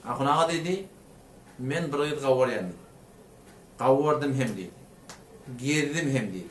Ahunağa dedi, men bir yıl qawaryandım. Qawardım hem dedi. Gerdim hem dedi.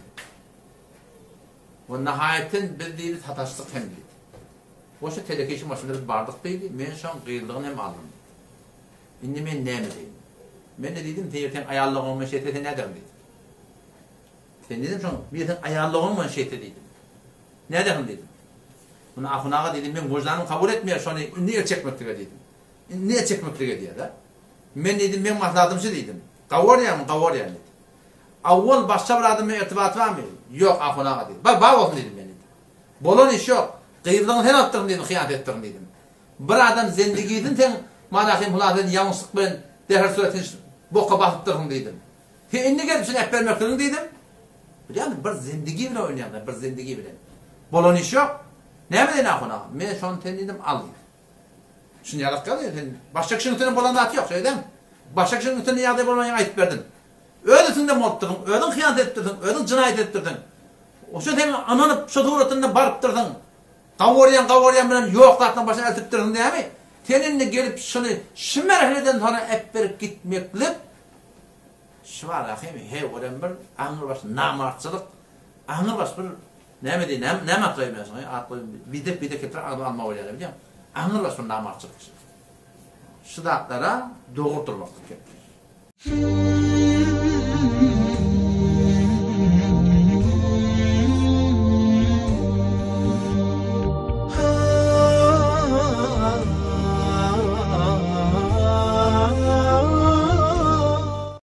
Ve nihayetin bir dedi tataştık hem dedi. Oşa telekeşi maşinleri bardık dedi, men şan qıyıldığını hem aldım. Indi men nemi dedim. Men de dedim, sen ayarlığın olmayan şeyde sen ne derim dedim. Sen dedim şan, bir sen ayarlığın olmayan şeyde dedim. Ne derim dedim. Buna ahunağa dedim, men vicdanım kabul etmiyor şunu, niye çekmekliğe dedim. Niye çekmekliğe diye de. Men dedim, men mahladımcı dedim. Qawaryan dedim. Avval başka bir adamla irtibat var mı? Yok ahunağa dedim. Bak olsun dedim ben dedim. Bolon iş yok. Qıyırdığını sen attırın dedim, hıyanat ettirin dedim. Bir adam zendigiydin sen, manakim huladın yanlışlık ben derhal suretin boka batıttırın dedim. Indi gelip sen hep vermekliğin dedim. Biliyor musun? Bir zindigi bile oynayanlar, bir zindigi bile. Bolon iş yok. Ne bileyim ahunağa? Men şunu ten dedim, al dedim. Şunu yalık kalıyor. Başka kişinin ütünün bolan atı yok, söyle mi? Başka kişinin ütünün yağda bolmanı ayıp verdin. Ödüsün de mortturdun, ödün hıyanat ettirdin, ödün cinayet ettirdin. O şu sen ananı şu tuğratından barıptırdın. Qawaryan bilen yoqlardan başına eltiptirdin değil mi? Seninle gelip şunu şimmerhleden sonra hep verip gitmeklik. Şu var akıyım, olan bir ağır baş namartçılık, ağır baş bir ne mi ne atlayayım ben sana? Bir de ketire alma olaylar biliyor musun? Ağır baş bir namartçılık. Şu dağıtlara doğurturmaklık yapıyor.